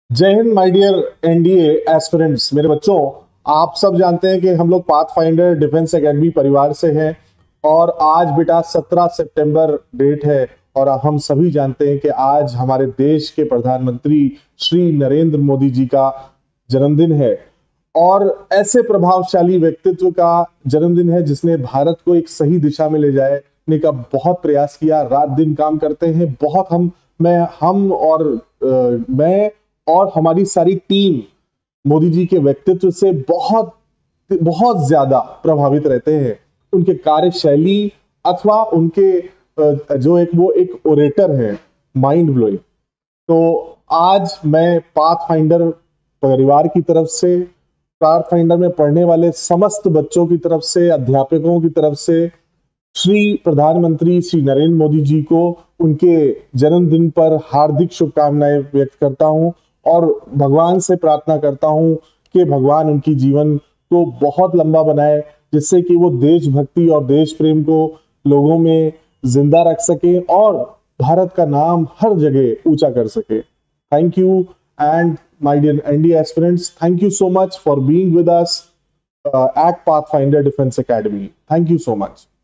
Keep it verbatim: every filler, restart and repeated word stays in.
जय हिंद my dear NDA aspirants. मेरे बच्चों, आप सब जानते हैं कि हम लोग पाथफाइंडर डिफेंस एकेडमी परिवार से हैं और आज बेटा सत्रह सितंबर डेट है और हम सभी जानते हैं कि आज हमारे देश के प्रधानमंत्री श्री नरेंद्र मोदी जी का जन्मदिन है और ऐसे प्रभावशाली व्यक्तित्व का जन्मदिन है जिसने भारत को एक सही दिशा में ले जाने का बहुत प्रयास किया। रात दिन काम करते हैं बहुत। हम मैं हम और आ, मैं और हमारी सारी टीम मोदी जी के व्यक्तित्व से बहुत बहुत ज्यादा प्रभावित रहते हैं। उनके कार्यशैली अथवा उनके जो एक वो एक ओरेटर है, माइंड ब्लोइंग। तो आज मैं पाथफाइंडर परिवार की तरफ से, पाथफाइंडर में पढ़ने वाले समस्त बच्चों की तरफ से, अध्यापकों की तरफ से श्री प्रधानमंत्री श्री नरेंद्र मोदी जी को उनके जन्मदिन पर हार्दिक शुभकामनाएं व्यक्त करता हूं और भगवान से प्रार्थना करता हूं कि भगवान उनकी जीवन को बहुत लंबा बनाए, जिससे कि वो देशभक्ति और देश प्रेम को लोगों में जिंदा रख सके और भारत का नाम हर जगह ऊंचा कर सके। Thank you and my dear NDA aspirants, thank you so much for being with us at Pathfinder Defence Academy. Thank you so much.